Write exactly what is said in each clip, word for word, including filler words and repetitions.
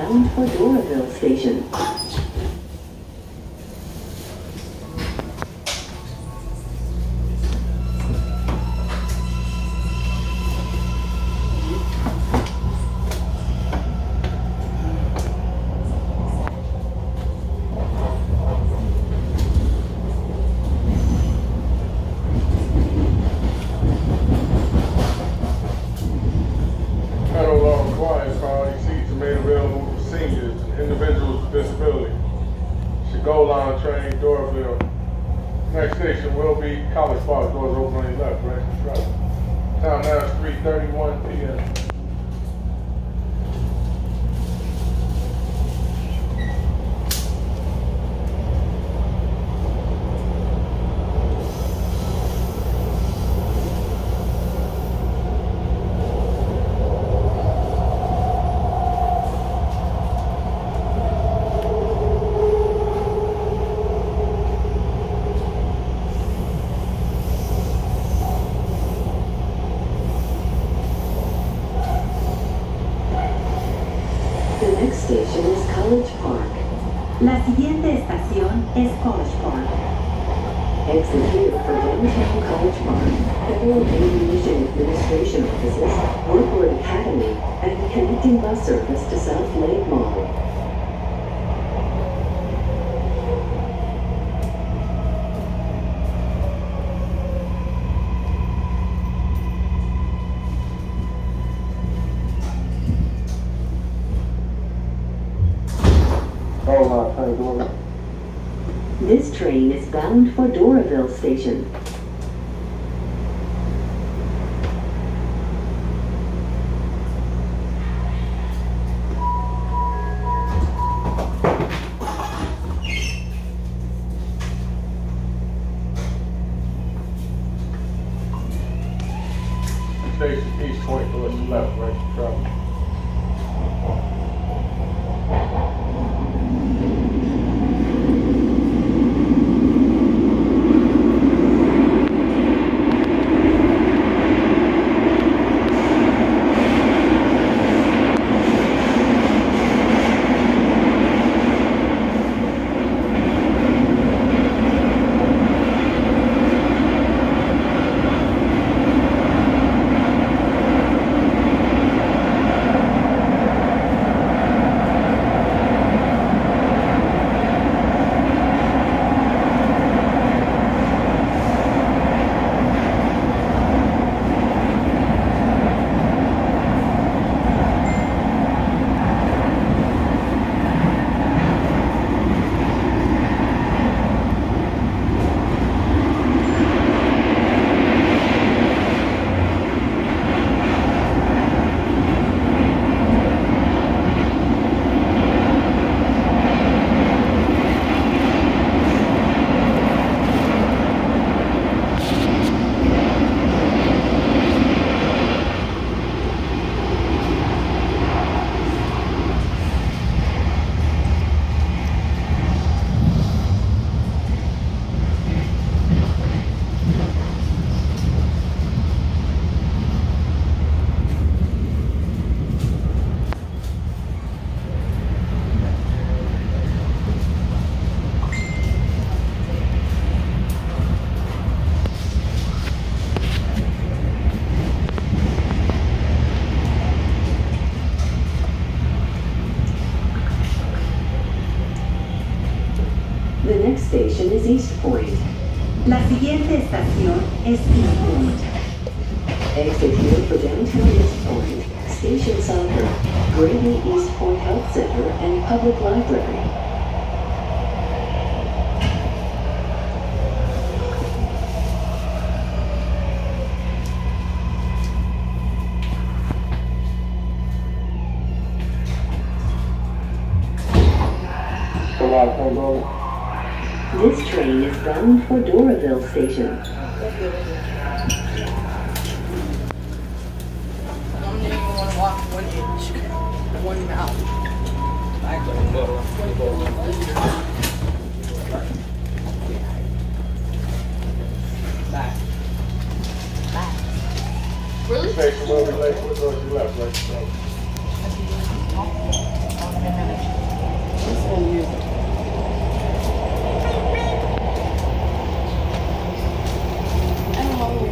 bound for Doraville Station. Federal law requires priority seats are made available for seniors and individuals with disabilities. Chicago line train, Doraville. Next station will be College Park. Doors open on your left, right? Right. Time now is three thirty-one p m The next station is College Park. La siguiente estación es College Park. Exit here for downtown College Park, Federal Aviation Administration offices, Woodward Academy, and connecting bus service to South Lake Mall. This train is bound for Doraville Station. Station East Point towards the left, right? Travel. The next station is East Point. La siguiente estación es East Point. Exit here for downtown East Point, Station Soccer, Brady East Point Health Center, and Public Library. This train is bound for Doraville Station. Walk one inch, one mouth. Back. Back. Really? Station will be late. We'll go to the left, right? Oh, music. I don't know.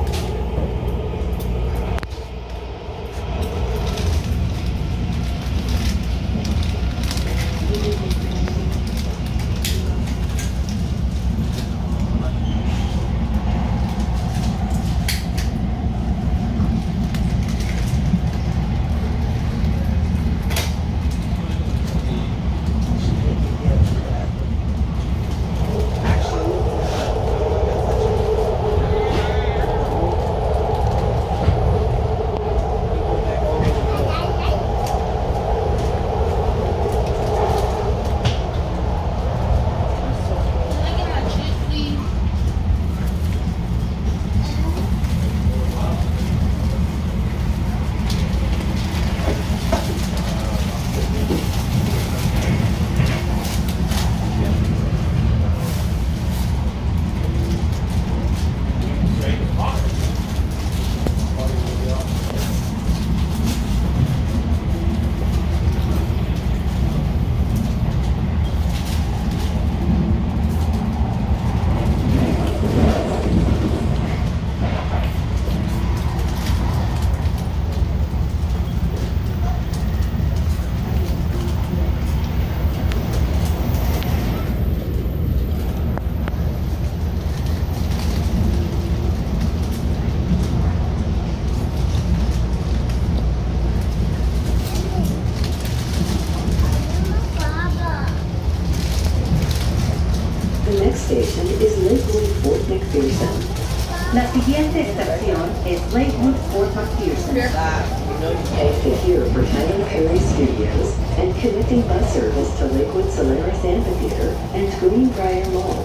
The next station is Lakewood Fort McPherson. La siguiente estación es Lakewood Fort McPherson. Exit here for Tyler Perry Studios and connecting bus service to Lakewood Solaris Amphitheater and Greenbrier Mall.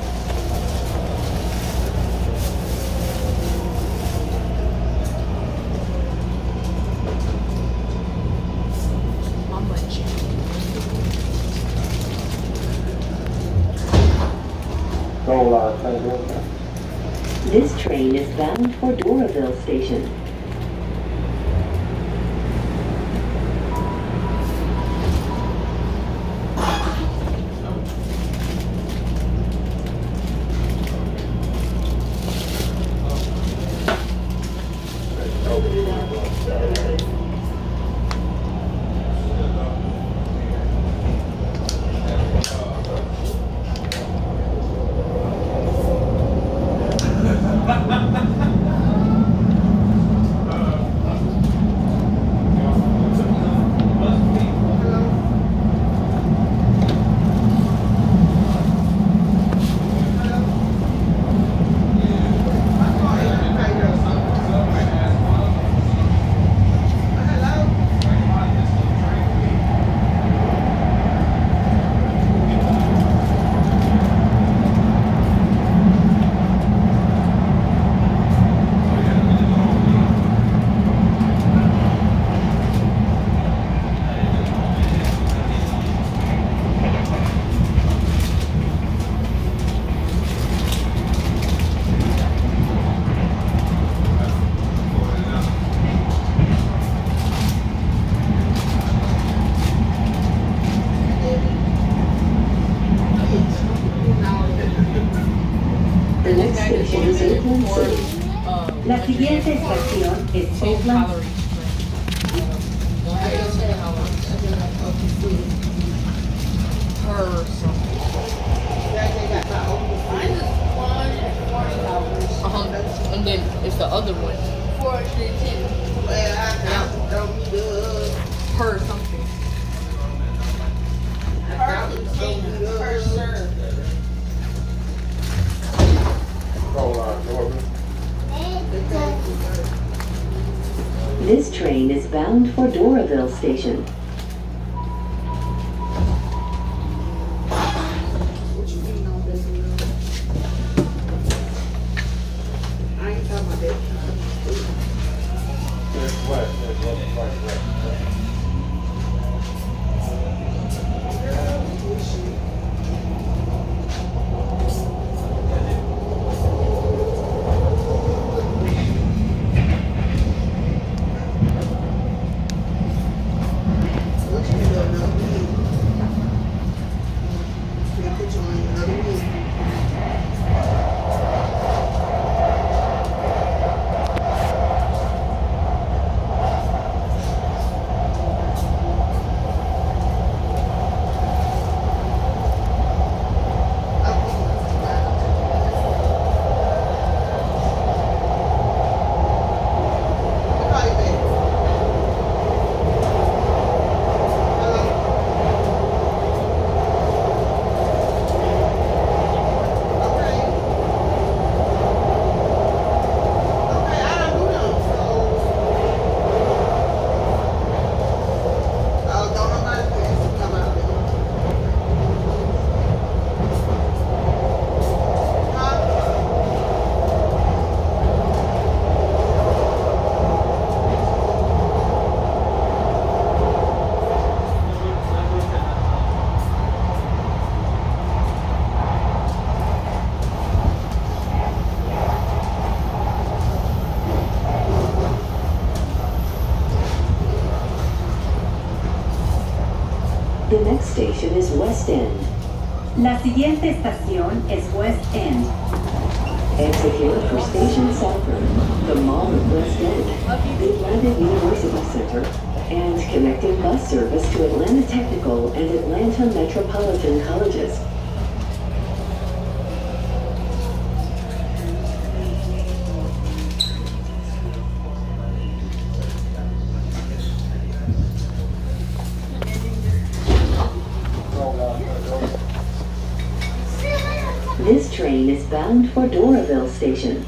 Don't lie, thank you. This train is bound for Doraville Station. The next station is Oakland City. La siguiente estación es Oakland. Her something. Uh-huh. And then it's the other one. Her something. Don't lie, Jordan. This train is bound for Doraville Station. It's wet, it's wet, wet, wet. station is West End. La siguiente estación es West End. Exit here for Station Southern, the Mall of West End, the Atlanta University Center, and connecting bus service to Atlanta Technical and Atlanta Metropolitan Colleges. This train is bound for Doraville Station.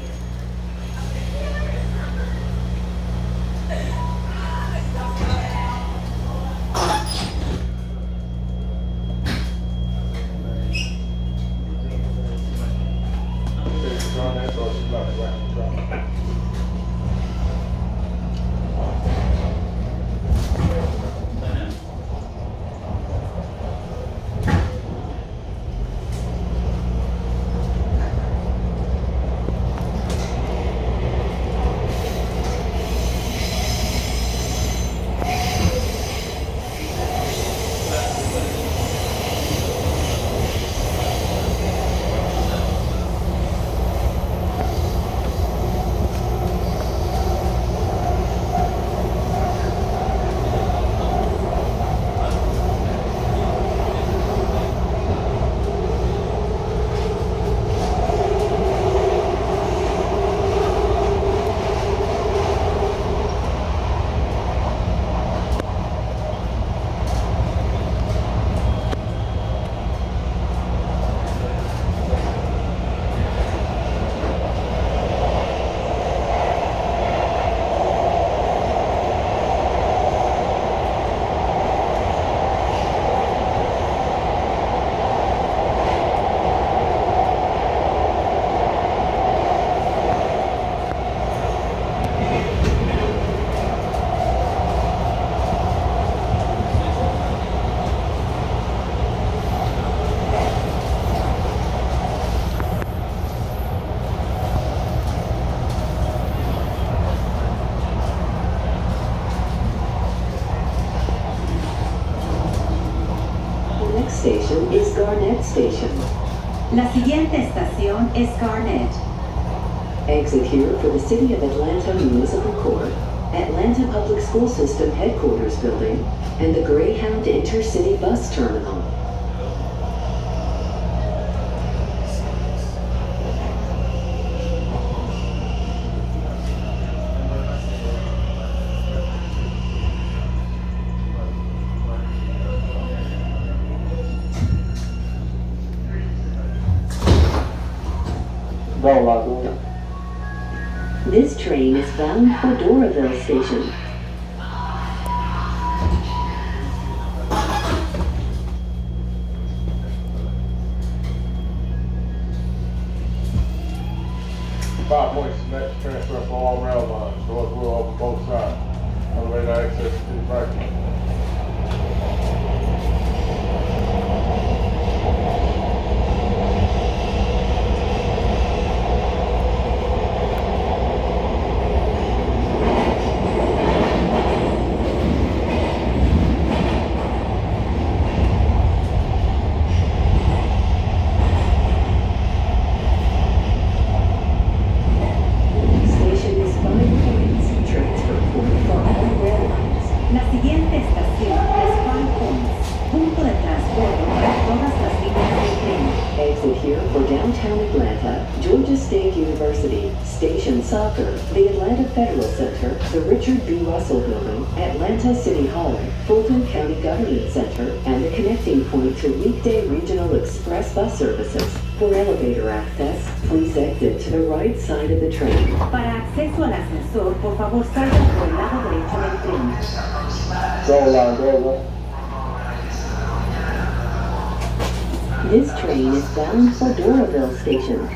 Station is Garnett Station. La siguiente estación es Garnett. Exit here for the City of Atlanta Municipal Court, Atlanta Public School System Headquarters Building, and the Greyhound Intercity Bus Terminal. This train is bound for Doraville Station. Five points next transfer for all rail lines. Doors will open both sides. Elevator access to the right. Station Soccer, the Atlanta Federal Center, the Richard B. Russell Building, Atlanta City Hall, Fulton County Government Center, and the connecting point to weekday regional express bus services. For elevator access, please exit to the right side of the train. Para acceso al ascensor, por favor salga por el lado derecho del tren. Go line, go line. This train is bound for Doraville Station.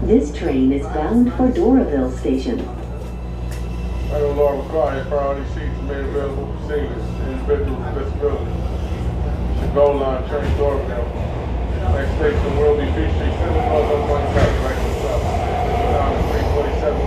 This train is bound for Doraville Station. Federal law requires priority seats made available for seniors and individuals with disabilities. Chicago line train Doraville. Next station will be Peachtree Center, North of one South, right to south. Down to three forty-seven.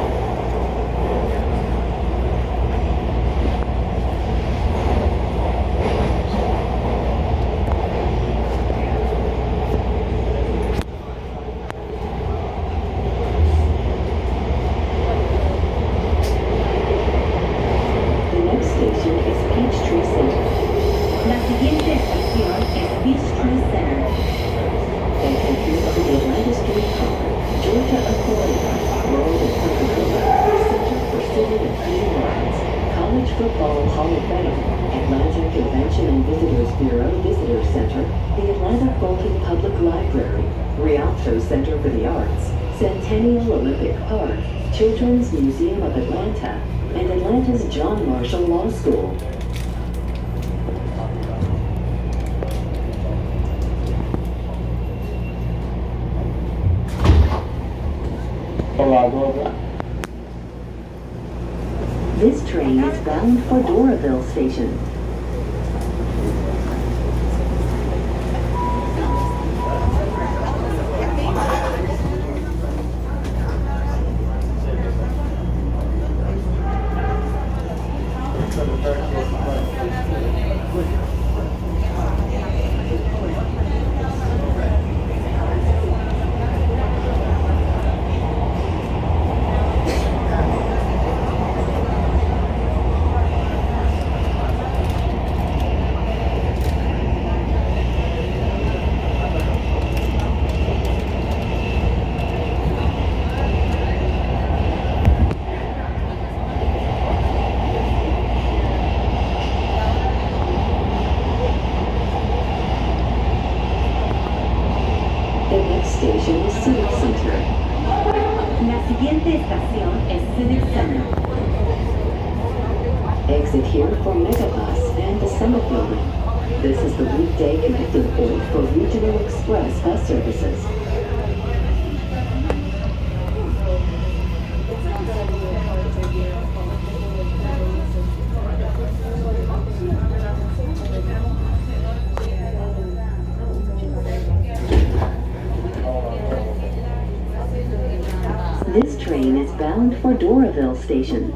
The next station is Peachtree Center. La siguiente estación es Peachtree Center. Exit here for the Atlanta Street Conference, Georgia Authority, World of Coca-Cola, Center for Civil and Human Rights, College Football Hall of Fame, Atlanta Convention and Visitors Bureau Visitor Center, the Atlanta Fulton Public Library, Rialto Center for the Arts, Centennial Olympic Park, Children's Museum of Atlanta, and Atlanta's John Marshall Law School. This train is bound for Doraville Station. Station is Civic Center. La siguiente estación es Civic Center. Exit here for Megabus and the Summit Building. This is the weekday connecting point for Regional Express bus services. This train is bound for Doraville Station.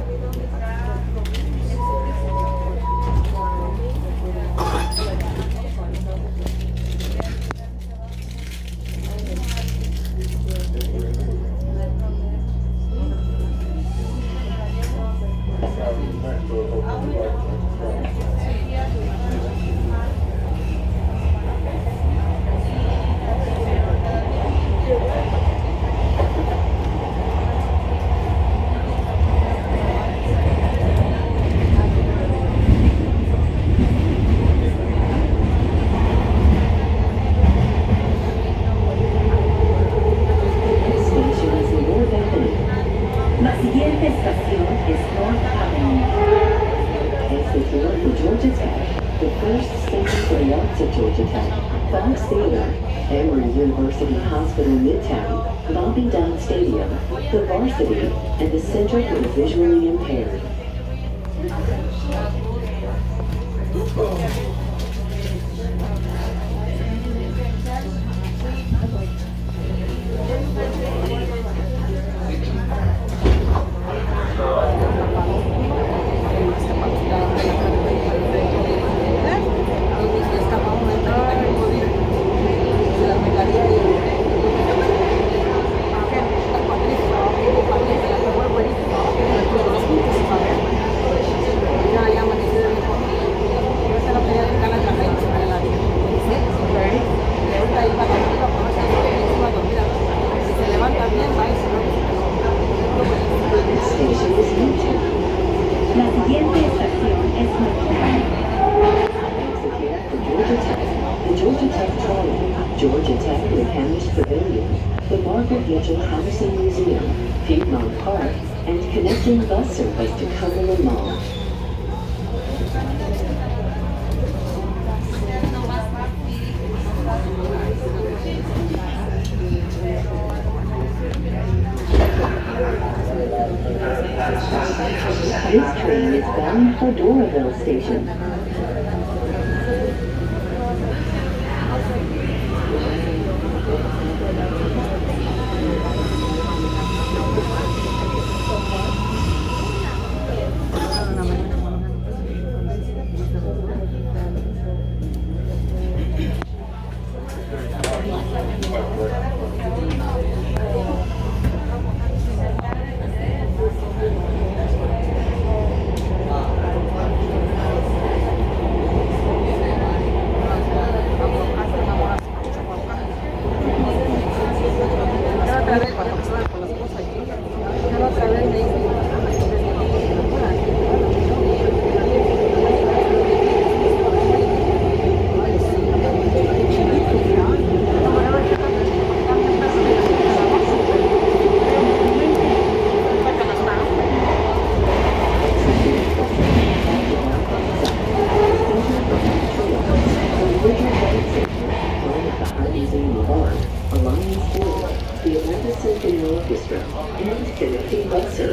La siguiente estación es North Avenue. Exit here for Georgia Tech, the first center for the arts at Georgia Tech, Fox Theater, Emory University Hospital Midtown, Bobby Dodd Stadium, the Varsity, and the Center for the Visually Impaired. La siguiente estación es Midtown. Exit here for Georgia Tech, the Georgia Tech Trolley, Georgia Tech Mechanics Pavilion, the Margaret Mitchell Housing Museum, Piedmont Park, and connecting bus service to Cumberland Mall. for Doraville Station. The Atlanta Symphony Orchestra and connecting bus service.